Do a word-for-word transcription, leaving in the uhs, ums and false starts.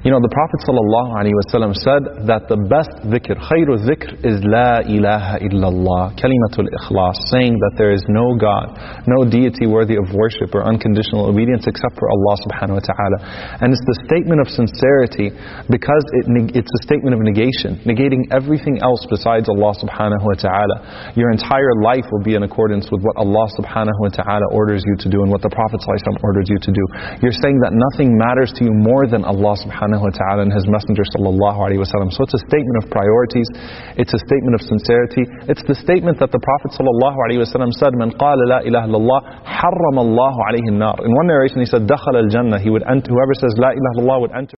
You know, the Prophet ﷺ said that the best dhikr, khayru dhikr, is La ilaha illallah, kalimatul ikhlas, saying that there is no God, no deity worthy of worship or unconditional obedience except for Allah subhanahu wa ta'ala. And it's the statement of sincerity because it, it's a statement of negation, negating everything else besides Allah subhanahu wa ta'ala. Your entire life will be in accordance with what Allah subhanahu wa ta'ala orders you to do and what the Prophet ﷺ orders you to do. You're saying that nothing matters to you more than Allah subhanahu wa ta'ala and His Messenger sallallahu alayhi wa sallam. So it's a statement of priorities, it's a statement of sincerity, it's the statement that the Prophet sallallahu alayhi wa sallam said, "Man qala la ilaha illallah, harram Allahu alayhi an-nar." In one narration he said, "Dakhala al-jannah," he would enter, whoever says la ilaha illallah would enter